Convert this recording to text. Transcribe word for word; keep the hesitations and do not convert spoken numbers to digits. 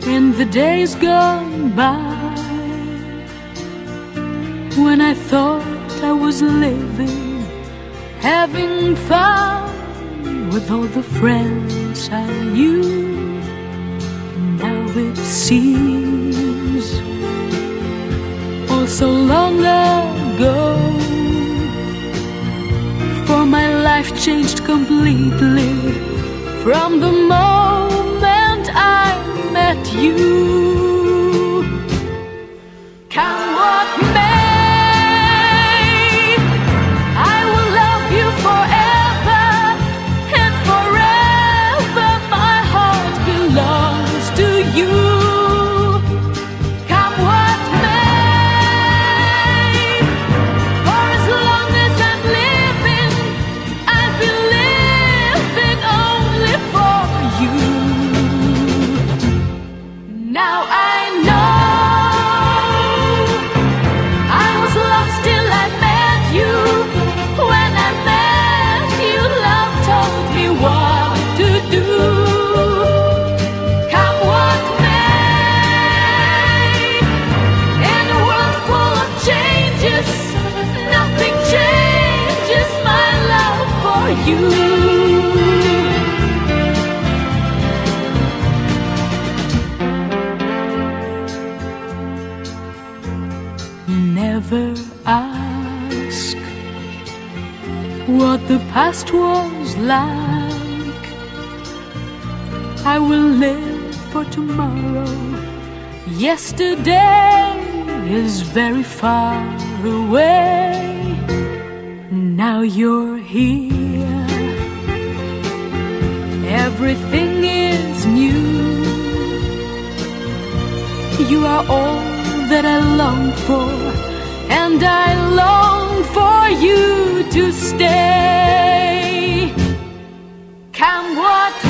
in the days gone by, when I thought I was living, having fun with all the friends I knew. Now it seems all so long ago, for my life changed completely from the moment I met you. Come what may, I will love you forever, and forever my heart belongs to you. Come what may, for as long as I'm living, I'll be living only for you. Now I know I was lost till I met you. When I met you, love told me what to do. Come what may, in a world full of changes, nothing changes my love for you. Never ask what the past was like. I will live for tomorrow. Yesterday is very far away. Now you're here, everything is new. You are all that I long for, and I long for you to stay. Come what